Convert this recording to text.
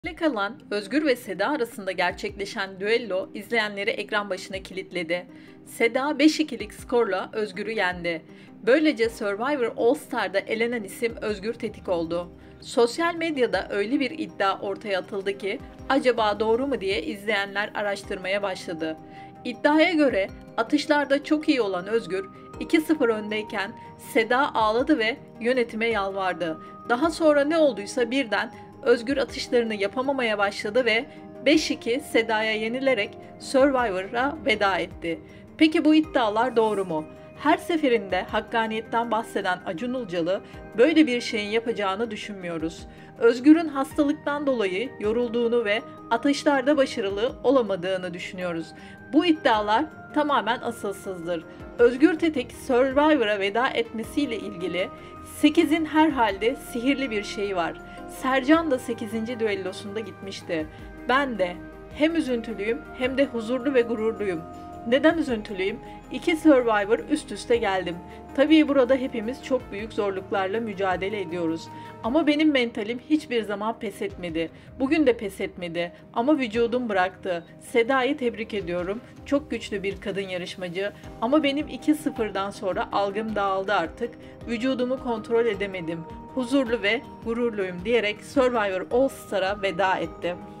Kalan Özgür ve Seda arasında gerçekleşen düello izleyenleri ekran başına kilitledi. Seda 5-2'lik skorla Özgür'ü yendi. Böylece Survivor All Star'da elenen isim Özgür Tetik oldu. Sosyal medyada öyle bir iddia ortaya atıldı ki acaba doğru mu diye izleyenler araştırmaya başladı. İddiaya göre atışlarda çok iyi olan Özgür 2-0 öndeyken Seda ağladı ve yönetime yalvardı. Daha sonra ne olduysa birden Özgür atışlarını yapamamaya başladı ve 5-2 Seda'ya yenilerek Survivor'a veda etti. Peki bu iddialar doğru mu? Her seferinde hakkaniyetten bahseden Acun Ilıcalı böyle bir şeyin yapacağını düşünmüyoruz. Özgür'ün hastalıktan dolayı yorulduğunu ve atışlarda başarılı olamadığını düşünüyoruz. Bu iddialar tamamen asılsızdır. Özgür Tetik Survivor'a veda etmesiyle ilgili 8'in herhalde sihirli bir şeyi var. Sercan da 8. düellosunda gitmişti. Ben de hem üzüntülüyüm hem de huzurlu ve gururluyum. Neden üzüntülüyüm? 2 Survivor üst üste geldim. Tabii burada hepimiz çok büyük zorluklarla mücadele ediyoruz. Ama benim mentalim hiçbir zaman pes etmedi. Bugün de pes etmedi. Ama vücudum bıraktı. Seda'yı tebrik ediyorum. Çok güçlü bir kadın yarışmacı. Ama benim 2-0'dan sonra algım dağıldı artık. Vücudumu kontrol edemedim. Huzurlu ve gururluyum diyerek Survivor All Star'a veda etti.